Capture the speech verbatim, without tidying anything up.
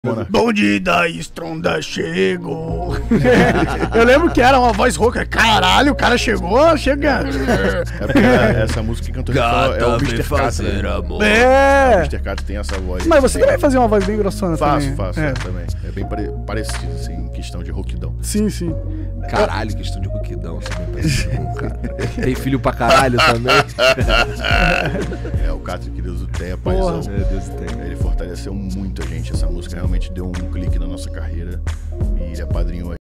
Bonde da estronda chegou. Eu lembro que era uma voz rouca. Caralho, o cara chegou, chega. É porque essa música que cantou é o mister Catra. É. O mister Catra tem essa voz. Mas você também fazia uma voz bem grossona faço, também. Faço, faço é. também. É bem pare parecido, assim, em questão de rouquidão. Sim, sim. Caralho, questão de rouquidão, você bem parecido com o cara. Tem filho pra caralho também. É, o Catra que Deus o tenha, paizão. É, Deus o tenha. Ele fortaleceu muito a gente. Essa música realmente deu um clique na nossa carreira. E ele é padrinho